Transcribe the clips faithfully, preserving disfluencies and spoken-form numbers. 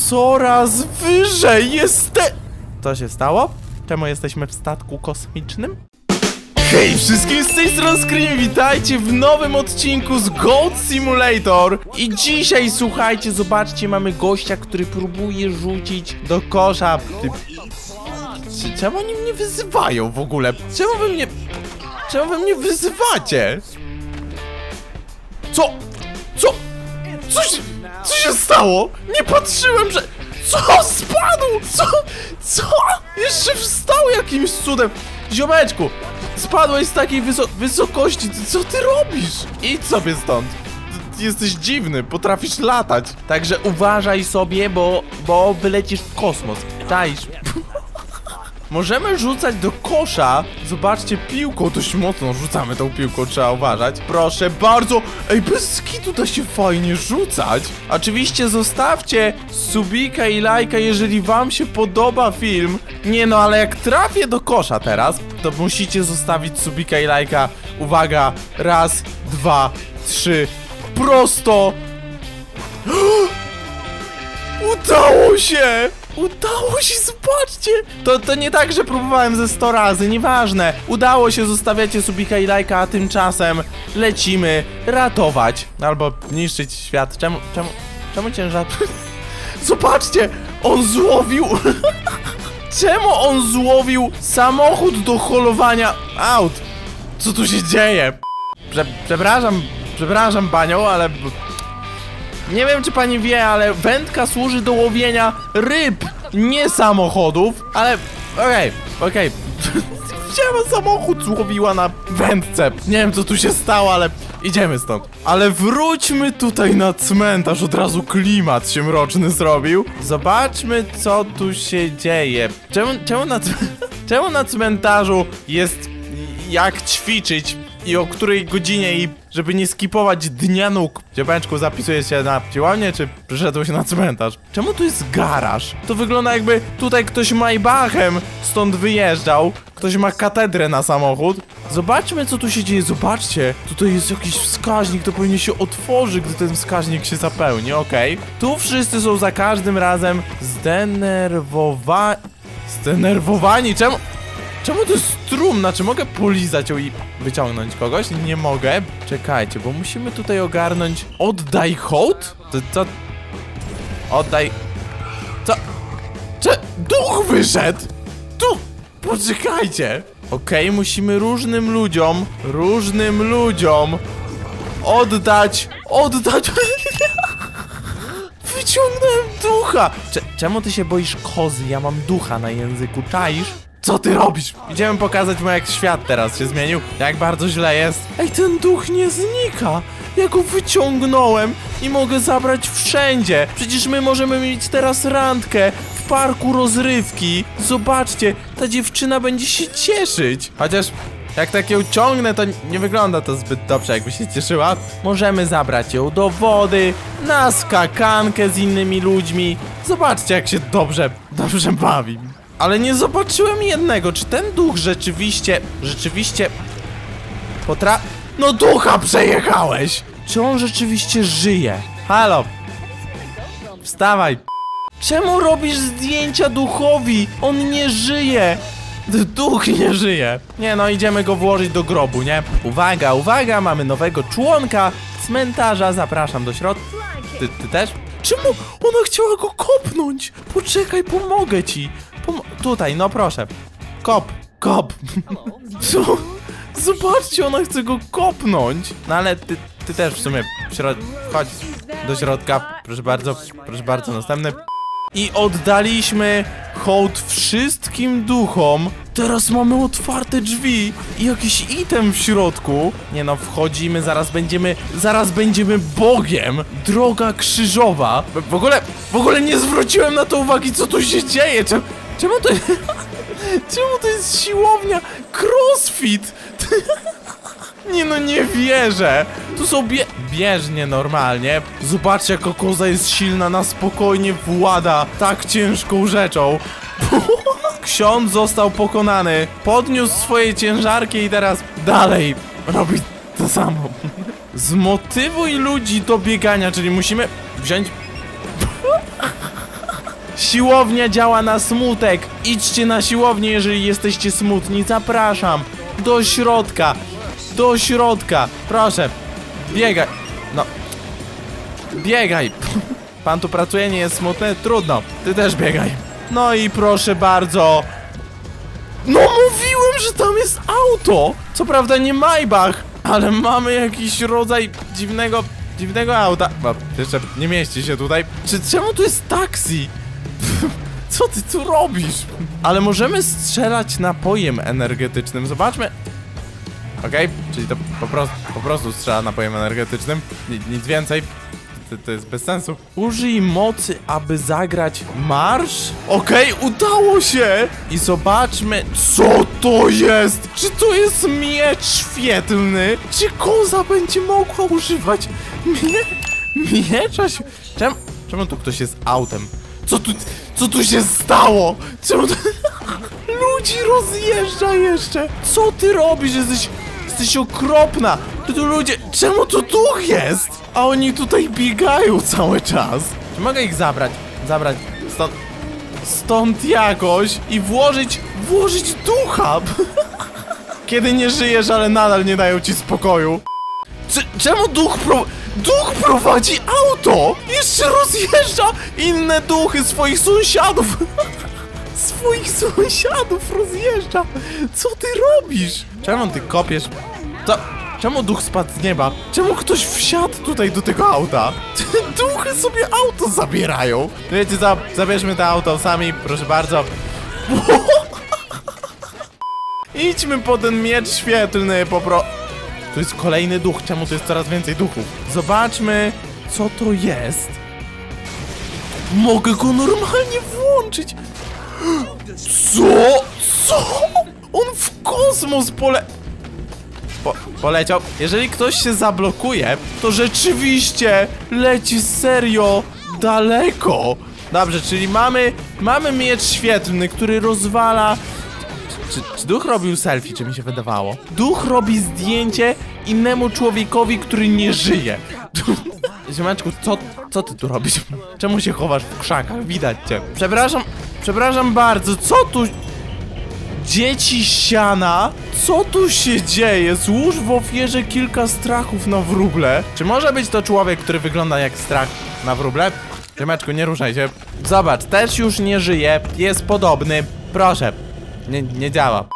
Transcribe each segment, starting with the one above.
coraz wyżej jest. Co się stało? Czemu jesteśmy w statku kosmicznym? Hej wszystkim, z tej strony Scream, witajcie w nowym odcinku z Goat Simulator. I dzisiaj, słuchajcie, zobaczcie, mamy gościa, który próbuje rzucić do kosza. Ty... Czemu oni mnie wyzywają w ogóle? Czemu wy mnie... Czemu wy mnie wyzywacie? Co? Co? Co się... Co się stało? Nie patrzyłem, że... Co? Spadł! Co? Co? Jeszcze wstał jakimś cudem. Ziomeczku, spadłeś z takiej wyso wysokości. Co ty robisz? Idź sobie stąd. Ty jesteś dziwny, potrafisz latać. Także uważaj sobie, bo... Bo wylecisz w kosmos. Czaisz? Możemy rzucać do kosza. Zobaczcie, piłką dość mocno rzucamy tą piłką, trzeba uważać. Proszę bardzo. Ej, bez skitu da się fajnie rzucać. Oczywiście zostawcie subika i lajka, jeżeli wam się podoba film. Nie no, ale jak trafię do kosza teraz, to musicie zostawić subika i lajka. Uwaga, raz, dwa, trzy. Prosto. Udało się! Udało się, zobaczcie! To, to nie tak, że próbowałem ze sto razy, nieważne. Udało się, zostawiacie subika i lajka, a tymczasem lecimy ratować albo niszczyć świat. Czemu, czemu, czemu ciężar... Zobaczcie! On złowił... Czemu on złowił samochód do holowania aut? Co tu się dzieje? Prze przepraszam, przepraszam panią, ale... Nie wiem, czy pani wie, ale wędka służy do łowienia ryb, nie samochodów, ale okej, okay, okej. Okay. Widziałem, samochód złowiła na wędce. Nie wiem, co tu się stało, ale idziemy stąd. Ale wróćmy tutaj na cmentarz, od razu klimat się mroczny zrobił. Zobaczmy, co tu się dzieje. Czemu, czemu, na, czemu na cmentarzu jest jak ćwiczyć i o której godzinie, i żeby nie skipować dnia nóg. Dziewczynku, zapisujesz się na siłownię, czy przyszedłeś na cmentarz? Czemu tu jest garaż? To wygląda, jakby tutaj ktoś Maybachem stąd wyjeżdżał. Ktoś ma katedrę na samochód. Zobaczmy, co tu się dzieje. Zobaczcie, tutaj jest jakiś wskaźnik, to powinien się otworzy, gdy ten wskaźnik się zapełni. Okej. Okay. Tu wszyscy są za każdym razem zdenerwowani. Zdenerwowani? Czemu? Czemu to jest trumna? Czy mogę polizać ją i wyciągnąć kogoś? Nie mogę. Czekajcie, bo musimy tutaj ogarnąć... Oddaj hołd? To co? Oddaj... Co? Czy... Duch wyszedł! Tu! Poczekajcie! Okej, okay, musimy różnym ludziom... Różnym ludziom... Oddać... Oddać... Wyciągnąłem ducha! Cze czemu ty się boisz kozy? Ja mam ducha na języku, czaisz? Co ty robisz? Idziemy pokazać mu, jak świat teraz się zmienił. Jak bardzo źle jest. Ej, ten duch nie znika. Ja go wyciągnąłem i mogę zabrać wszędzie. Przecież my możemy mieć teraz randkę w parku rozrywki. Zobaczcie, ta dziewczyna będzie się cieszyć. Chociaż jak tak ją ciągnę, to nie wygląda to zbyt dobrze, jakby się cieszyła. Możemy zabrać ją do wody, na skakankę z innymi ludźmi. Zobaczcie, jak się dobrze, dobrze bawi. Ale nie zobaczyłem jednego, czy ten duch rzeczywiście, rzeczywiście potra... No ducha przejechałeś! Czy on rzeczywiście żyje? Halo! Wstawaj! Czemu robisz zdjęcia duchowi? On nie żyje! Duch nie żyje! Nie no, idziemy go włożyć do grobu, nie? Uwaga, uwaga, mamy nowego członka cmentarza, zapraszam do środka. Ty, ty też? Czemu ona chciała go kopnąć? Poczekaj, pomogę ci. Pom tutaj, no proszę. Kop, kop. Co? Zobaczcie, ona chce go kopnąć. No ale ty, ty też w sumie. Chodź do środka. Proszę bardzo, proszę bardzo, następny. I oddaliśmy hołd wszystkim duchom. Teraz mamy otwarte drzwi i jakiś item w środku. Nie no, wchodzimy, zaraz będziemy, zaraz będziemy Bogiem. Droga krzyżowa. W ogóle, w ogóle nie zwróciłem na to uwagi, co tu się dzieje. Czemu, czemu to jest, czemu to jest siłownia? Crossfit. Nie no, nie wierzę. Tu są bie... bieżnie normalnie. Zobaczcie, jaka koza jest silna, na spokojnie włada tak ciężką rzeczą. Ksiądz został pokonany. Podniósł swoje ciężarki i teraz dalej robi to samo. Zmotywuj ludzi do biegania, czyli musimy wziąć... Siłownia działa na smutek. Idźcie na siłownię, jeżeli jesteście smutni. Zapraszam. Do środka. Do środka. Proszę. Biegaj. No. Biegaj. Pan tu pracuje, nie jest smutny? Trudno. Ty też biegaj. No i proszę bardzo. No mówiłem, że tam jest auto. Co prawda nie Maybach, ale mamy jakiś rodzaj dziwnego, dziwnego auta. Bo jeszcze nie mieści się tutaj. Czy czemu tu jest taksi? Co ty tu robisz? Ale możemy strzelać napojem energetycznym. Zobaczmy. Okej, okay, czyli to po prostu, po prostu strzela napojem energetycznym. Nic, nic więcej. To, to jest bez sensu. Użyj mocy, aby zagrać marsz? Okej, okay, udało się! I zobaczmy, co to jest! Czy to jest miecz świetlny? Czy koza będzie mogła używać mie miecza? Czemu, czemu tu ktoś jest autem? Co tu, co tu się stało? Czemu to... Ludzi rozjeżdża jeszcze! Co ty robisz? Jesteś... Jesteś okropna! Tu, tu ludzie... Czemu tu duch jest? A oni tutaj biegają cały czas. Czy mogę ich zabrać? Zabrać stąd... Stąd jakoś i włożyć... Włożyć ducha! Kiedy nie żyjesz, ale nadal nie dają ci spokoju. C czemu duch pro... Duch prowadzi auto! Jeszcze rozjeżdża inne duchy swoich sąsiadów! Swoich sąsiadów rozjeżdża! Co ty robisz? Czemu ty kopiesz? To... Czemu duch spadł z nieba? Czemu ktoś wsiadł tutaj do tego auta? Duchy sobie auto zabierają! Wiecie co? Zabierzmy to auto sami, proszę bardzo. Idźmy po ten miecz świetlny, po pro... To jest kolejny duch, czemu to jest coraz więcej duchów? Zobaczmy, co to jest. Mogę go normalnie włączyć. Co? Co? On w kosmos pole... Po, poleciał. Jeżeli ktoś się zablokuje, to rzeczywiście leci serio daleko. Dobrze, czyli mamy mamy miecz świetlny, który rozwala... Czy, czy duch robił selfie, czy mi się wydawało? Duch robi zdjęcie innemu człowiekowi, który nie żyje. Ziomeczku, co, co ty tu robisz? Czemu się chowasz w krzakach? Widać cię. Przepraszam, przepraszam bardzo, co tu... Dzieci siana? Co tu się dzieje? Złóż w ofierze kilka strachów na wróble. Czy może być to człowiek, który wygląda jak strach na wróble? Ziomeczku, nie ruszaj się. Zobacz, też już nie żyje. Jest podobny. Proszę. Nie, nie działa.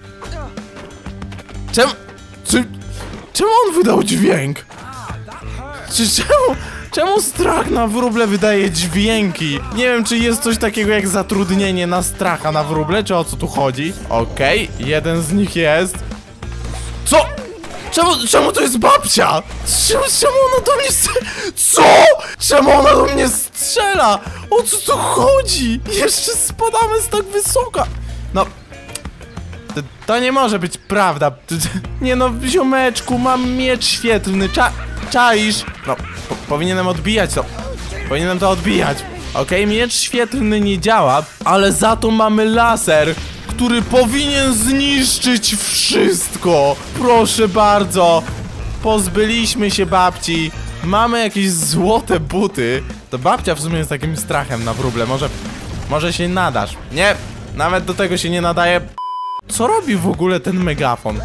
Czemu... Czy... Czemu on wydał dźwięk? Czy czemu... Czemu strach na wróble wydaje dźwięki? Nie wiem, czy jest coś takiego jak zatrudnienie na stracha na wróble, czy o co tu chodzi? Okej, okay, jeden z nich jest. Co? Czemu, czemu to jest babcia? Czemu, czemu ona do mnie strzela? Co? Czemu ona do mnie strzela? O co tu chodzi? Jeszcze spadamy z tak wysoka. No... To, to nie może być prawda. Nie no, ziomeczku, mam miecz świetlny. Cza... Czaisz? No, po, powinienem odbijać to. Powinienem to odbijać. Okej, okay, miecz świetlny nie działa, ale za to mamy laser, który powinien zniszczyć wszystko. Proszę bardzo. Pozbyliśmy się babci. Mamy jakieś złote buty. To babcia w sumie jest takim strachem na wróble. Może, może się nadasz. Nie, nawet do tego się nie nadaje. Co robi w ogóle ten megafon?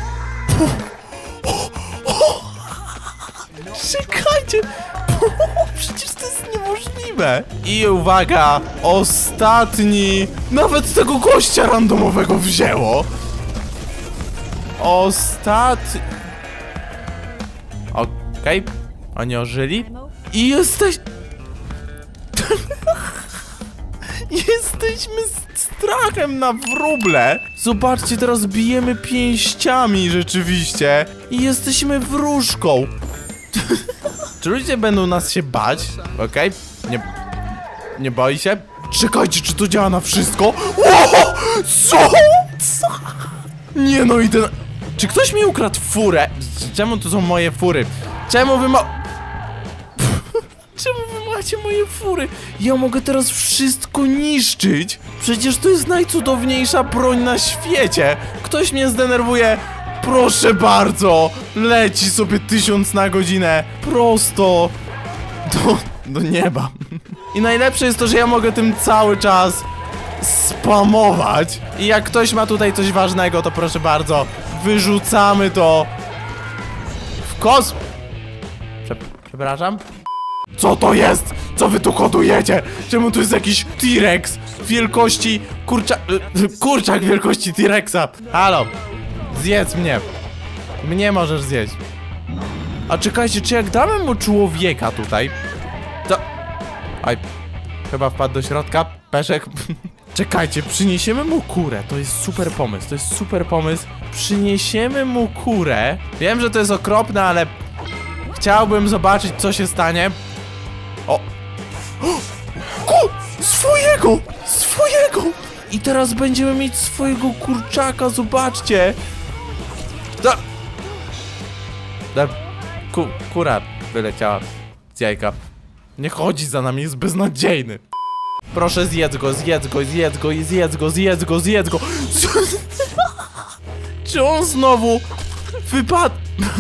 Czekajcie! Przecież to jest niemożliwe! I uwaga! Ostatni! Nawet tego gościa randomowego wzięło! Ostatni... Okej, okay. Oni ożyli. I jesteś... Jesteśmy z strachem na wróble. Zobaczcie, teraz bijemy pięściami rzeczywiście. I jesteśmy wróżką. Czy ludzie będą nas się bać? Okej, okay. Nie... Nie boi się? Czekajcie, czy to działa na wszystko? Ło! Co? Co? Nie no i ten... Czy ktoś mi ukradł furę? Czemu to są moje fury? Czemu wy ma... Czemu wy macie moje fury? Ja mogę teraz wszystko niszczyć. Przecież to jest najcudowniejsza broń na świecie. Ktoś mnie zdenerwuje. Proszę bardzo. Leci sobie tysiąc na godzinę. Prosto do, do nieba. I najlepsze jest to, że ja mogę tym cały czas spamować. I jak ktoś ma tutaj coś ważnego, to proszę bardzo, wyrzucamy to w kos... Prze przepraszam? Co to jest? Co wy tu hodujecie? Czemu tu jest jakiś T-Rex wielkości kurcza... kurczak wielkości T-Rexa? Halo, zjedz mnie. Mnie możesz zjeść. A czekajcie, czy jak damy mu człowieka tutaj, to... Aj, chyba wpadł do środka. Peszek. Czekajcie, przyniesiemy mu kurę. To jest super pomysł, to jest super pomysł. Przyniesiemy mu kurę. Wiem, że to jest okropne, ale chciałbym zobaczyć, co się stanie. O! Ku! Swojego! Swojego! I teraz będziemy mieć swojego kurczaka, zobaczcie! Da... Da... Ku... Kura wyleciała z jajka. Nie chodzi za nami, jest beznadziejny. Proszę, zjedz go, zjedz go, zjedz go, zjedz go, zjedz go, zjedz go. Czy on znowu wypadł?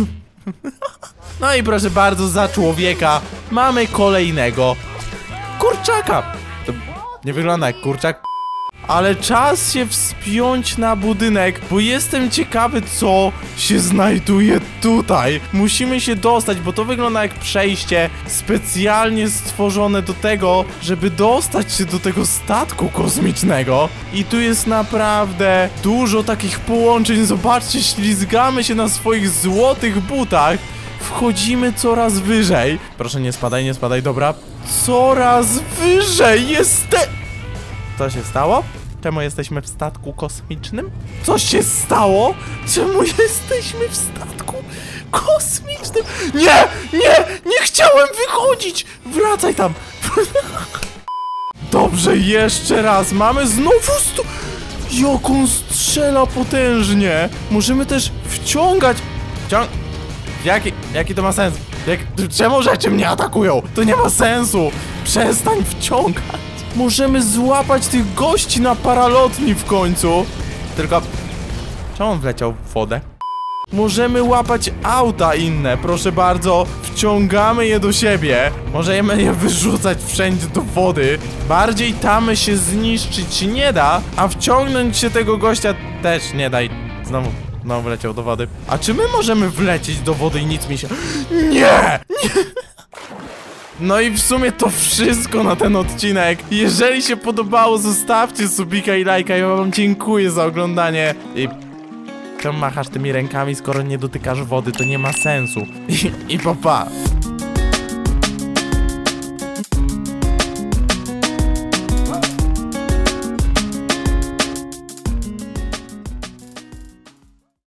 No i proszę bardzo, za człowieka mamy kolejnego kurczaka. To nie wygląda jak kurczak. Ale czas się wspiąć na budynek, bo jestem ciekawy, co się znajduje tutaj. Musimy się dostać, bo to wygląda jak przejście specjalnie stworzone do tego, żeby dostać się do tego statku kosmicznego. I tu jest naprawdę dużo takich połączeń. Zobaczcie, ślizgamy się na swoich złotych butach. Wchodzimy coraz wyżej. Proszę, nie spadaj, nie spadaj, dobra. Coraz wyżej jestem... Co się stało? Czemu jesteśmy w statku kosmicznym? Co się stało? Czemu jesteśmy w statku kosmicznym? Nie! Nie! Nie chciałem wychodzić! Wracaj tam! Dobrze, jeszcze raz. Mamy znowu sto... Jak on strzela potężnie! Możemy też wciągać... Wciąg... Jaki... Jaki to ma sens? Jak... Czemu rzeczy mnie atakują? To nie ma sensu! Przestań wciągać! Możemy złapać tych gości na paralotni w końcu. Tylko... Czemu on wleciał w wodę? Możemy łapać auta inne, proszę bardzo. Wciągamy je do siebie. Możemy je wyrzucać wszędzie do wody. Bardziej tamy się zniszczyć nie da, a wciągnąć się tego gościa też nie da. I znowu, znowu wleciał do wody. A czy my możemy wlecieć do wody i nic mi się... Nie! Nie! No i w sumie to wszystko na ten odcinek. Jeżeli się podobało, zostawcie subika i lajka. Ja wam dziękuję za oglądanie. I... Czemu machasz tymi rękami, skoro nie dotykasz wody? To nie ma sensu. I, i pa pa.